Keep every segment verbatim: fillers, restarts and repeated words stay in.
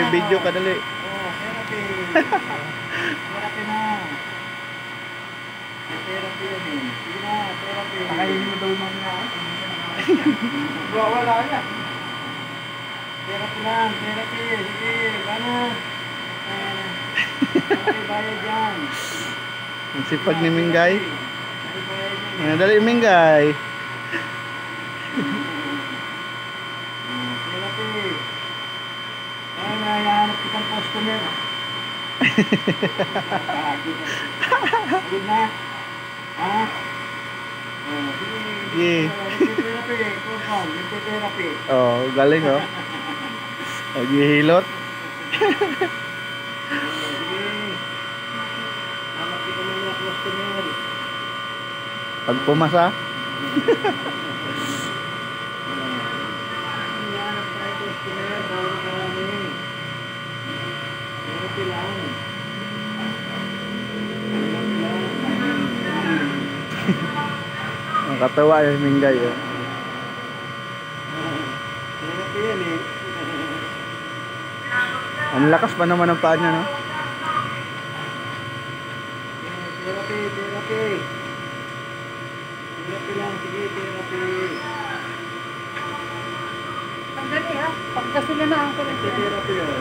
Mag-video ka dali. Oh, therapy. Therapy na. May therapy yan eh. Sige na, therapy. Nakainin mo daw mamaya. Wala na. Therapy lang, therapy. Sige, gana. May bayad dyan. Ang sipag ni Mingay. May bayad dyan. Mga dali Mingay. Therapy. Ay, nahahanap kitang customer. Sige na. Ha? Oh, sige. Yeah. Therapy. Kurkong, therapy. Oh, galing oh. Naghihilot. Sige. Hanap kita ng mga customer. Pag pumasa. Hanap tayo customer. Bawal karami. Therapy lang. Therapy lang. Ang katawa yung Mingay oh. Therapy yan eh. Ang lakas pa naman ng paa niya, no? Therapy, therapy. Therapy lang, sige, therapy. Sandali ha. Pagkasinanahan ko rin. Therapy oh.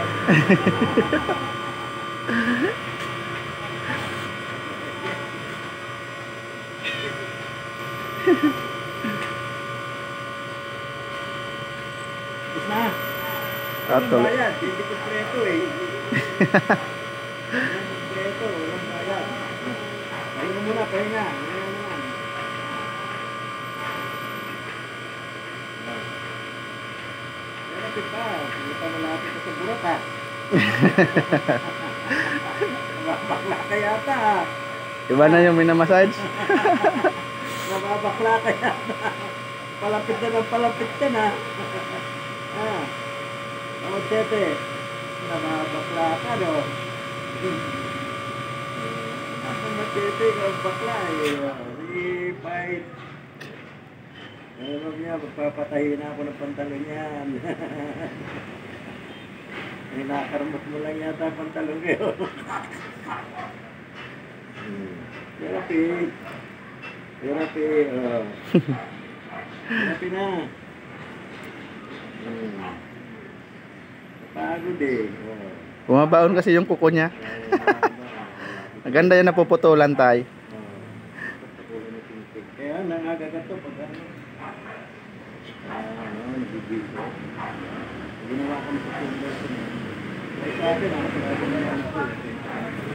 Tapos na. Ah, Walang tuloy. bayad, hindi ko preto eh. Walang preto, walang bayad. Pahinga muna, pahinga. Pahinga muna. Therapy pa. Hindi pa malapit ka sa burat ha. Nababakla ka yata ha. Iba na yung minamassage. Nababakla ka yata. Palapit na ng palapit ka na. Ah. Oh, tete. Nababakla ka no. Ako na tete, ikaw bakla eh. Sige, fight. Ano niya, magpapatahin na ako ng pantalon yan. Ay, nakakarmot mo lang yata ang pantalon kayo. Therapy. Therapy. Oh. Therapy na. Hmm. Pagod eh. Oh. Bumabaon kasi yung kuko niya. Maganda yung napuputulan tayo. Kaya nangaga to pag ano. Ah, ano, nabibig ko. Ginawa ko sa finger ko. Ay, sa akin, ako sa akin na yan.